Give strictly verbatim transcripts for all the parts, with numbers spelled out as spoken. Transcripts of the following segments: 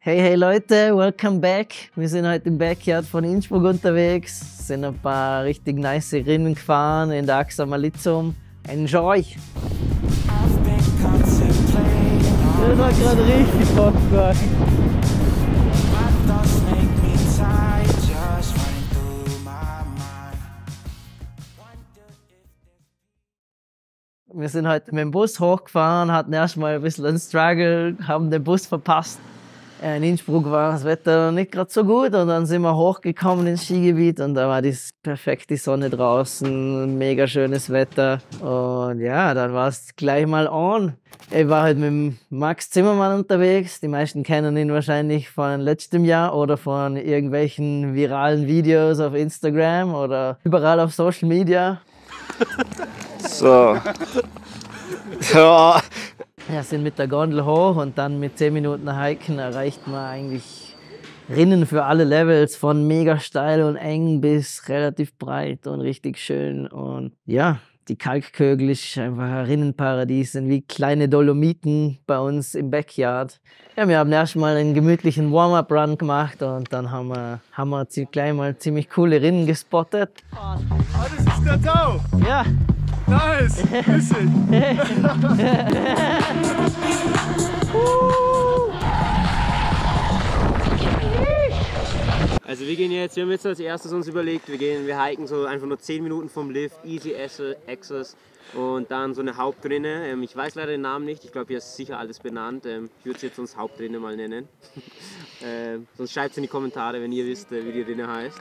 Hey, hey Leute, welcome back. Wir sind heute im Backyard von Innsbruck unterwegs, sind ein paar richtig nice Rinnen gefahren in der Axa Malizum. Enjoy! Das hat gerade richtig Bock gemacht. Wir sind heute mit dem Bus hochgefahren, hatten erstmal ein bisschen einen Struggle, haben den Bus verpasst. In Innsbruck war das Wetter nicht gerade so gut und dann sind wir hochgekommen ins Skigebiet und da war die perfekte Sonne draußen, mega schönes Wetter und ja, dann war es gleich mal on. Ich war halt mit Max Zimmermann unterwegs, die meisten kennen ihn wahrscheinlich von letztem Jahr oder von irgendwelchen viralen Videos auf Instagram oder überall auf Social Media. So. Ja. Ja, sind mit der Gondel hoch und dann mit zehn Minuten Hiken erreicht man eigentlich Rinnen für alle Levels, von mega steil und eng bis relativ breit und richtig schön. Und ja, die Kalkkögel ist einfach ein Rinnenparadies, sind wie kleine Dolomiten bei uns im Backyard. Ja, wir haben erstmal einen gemütlichen Warm-up-Run gemacht und dann haben wir, haben wir gleich mal ziemlich coole Rinnen gespottet. Ah, das ist der Tau! Ja! Nice! Grüß dich! Also wir gehen jetzt, wir haben jetzt als erstes uns überlegt, wir gehen, wir hiken so einfach nur zehn Minuten vom Lift, Easy Access und dann so eine Hauptrinne. Ich weiß leider den Namen nicht, ich glaube hier ist sicher alles benannt. Ich würde es jetzt uns Hauptrinne mal nennen. Sonst schreibt es in die Kommentare, wenn ihr wisst, wie die Rinne heißt.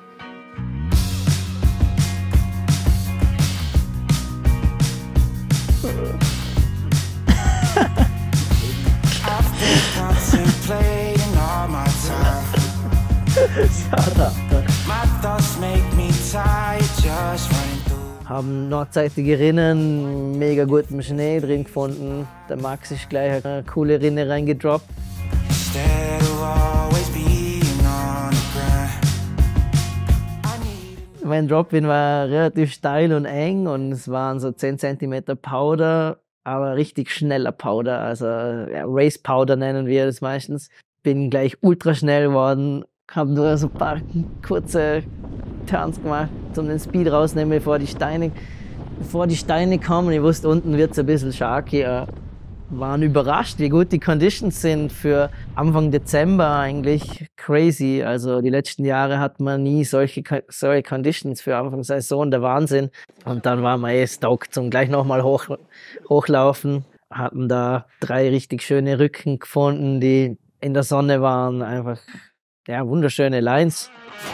Haben nordseitige Rinnen, mega guten Schnee drin gefunden. Der Max ist gleich eine coole Rinne reingedroppt. Mein Drop-In war relativ steil und eng und es waren so zehn Zentimeter Powder, aber richtig schneller Powder, also ja, Race Powder nennen wir das meistens. Bin gleich ultra schnell geworden, habe nur so ein paar kurze Turns gemacht, um den Speed rauszunehmen, bevor die Steine, bevor die Steine kommen. Ich wusste, unten wird es ein bisschen sharky. Waren überrascht, wie gut die Conditions sind für Anfang Dezember eigentlich. Crazy. Also die letzten Jahre hat man nie solche, solche Conditions für Anfang Saison, der Wahnsinn. Und dann waren wir eh stoked zum gleich nochmal hoch, hochlaufen. Hatten da drei richtig schöne Rücken gefunden, die in der Sonne waren. Einfach ja, wunderschöne Lines.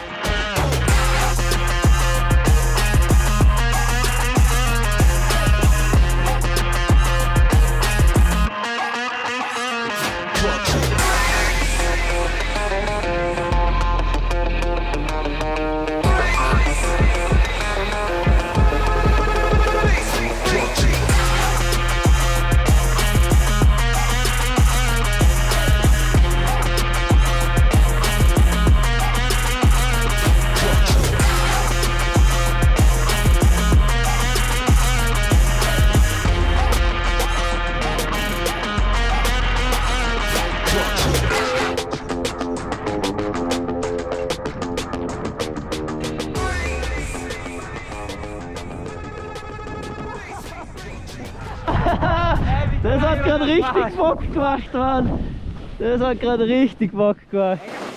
Das hat gerade richtig Bock gemacht, Mann. Das hat gerade richtig Bock gemacht.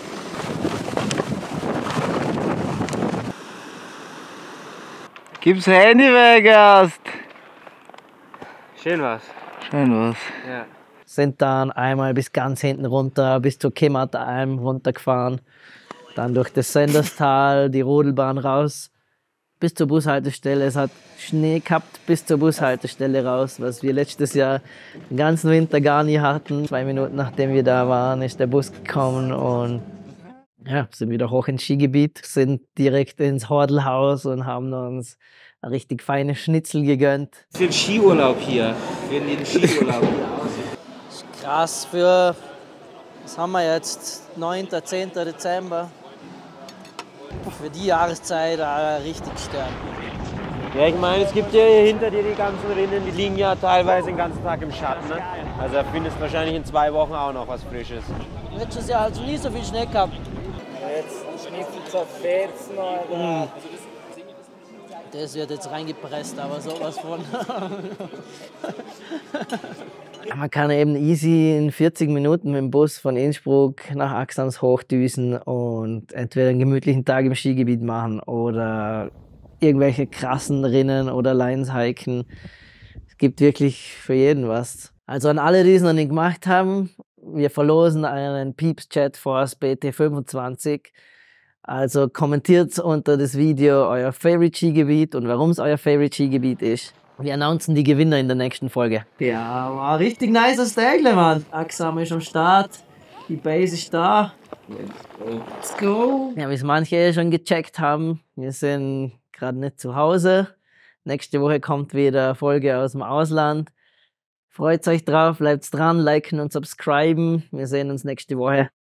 Gib's Handy weg erst! Schön was. Schön was. Ja. Sind dann einmal bis ganz hinten runter, bis zur Kimmertalm runtergefahren. Dann durch das Senderstal, die Rodelbahn raus, bis zur Bushaltestelle. Es hat Schnee gehabt bis zur Bushaltestelle raus, was wir letztes Jahr den ganzen Winter gar nie hatten. Zwei Minuten nachdem wir da waren, ist der Bus gekommen und ja, sind wieder hoch ins Skigebiet, sind direkt ins Hordelhaus und haben uns ein richtig feines Schnitzel gegönnt. Für den Skiurlaub hier, für den Skiurlaub hier aussieht. Krass für, was haben wir jetzt, neunten zehnten Dezember. Für die Jahreszeit auch richtig stern. Ja, ich meine, es gibt ja hier hinter dir die ganzen Rinnen, die liegen ja teilweise den ganzen Tag im Schatten. Ne? Also da findest du wahrscheinlich in zwei Wochen auch noch was Frisches. Letztes Jahr hast du nie so viel Schnee gehabt. Jetzt Schnitzel zerfetzen, Alter. Das wird jetzt reingepresst, aber sowas von. Man kann eben easy in vierzig Minuten mit dem Bus von Innsbruck nach Axams hochdüsen und entweder einen gemütlichen Tag im Skigebiet machen oder irgendwelche krassen Rinnen oder Lions-Hiken. Es gibt wirklich für jeden was. Also an alle, die es noch nicht gemacht haben, wir verlosen einen Peeps Jet Force B T fünfundzwanzig. Also kommentiert unter das Video euer Favorite Skigebiet und warum es euer Favorite Skigebiet ist. Wir announcen die Gewinner in der nächsten Folge. Ja, war richtig nice Stagle, Mann. Axam ist am Start, die Base ist da. Let's go. Ja, wie es manche schon gecheckt haben, wir sind gerade nicht zu Hause. Nächste Woche kommt wieder eine Folge aus dem Ausland. Freut euch drauf, bleibt dran, liken und subscriben. Wir sehen uns nächste Woche.